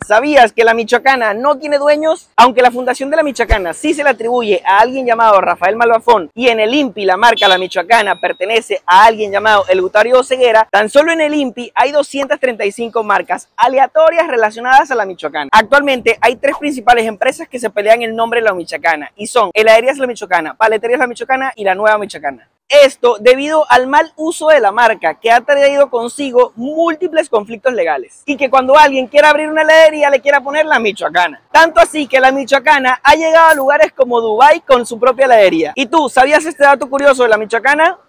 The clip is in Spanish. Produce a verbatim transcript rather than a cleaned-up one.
¿Sabías que la Michoacana no tiene dueños? Aunque la fundación de la Michoacana sí se le atribuye a alguien llamado Rafael Malvafón y en el I N P I la marca La Michoacana pertenece a alguien llamado Eleuterio Oseguera, tan solo en el I N P I hay doscientas treinta y cinco marcas aleatorias relacionadas a la Michoacana. Actualmente hay tres principales empresas que se pelean el nombre de la Michoacana y son Heladerías La Michoacana, Paleterías La Michoacana y La Nueva Michoacana. Esto debido al mal uso de la marca que ha traído consigo múltiples conflictos legales y que cuando alguien quiera abrir una heladería le quiera poner La Michoacana. Tanto así que La Michoacana ha llegado a lugares como Dubái con su propia heladería. ¿Y tú sabías este dato curioso de La Michoacana?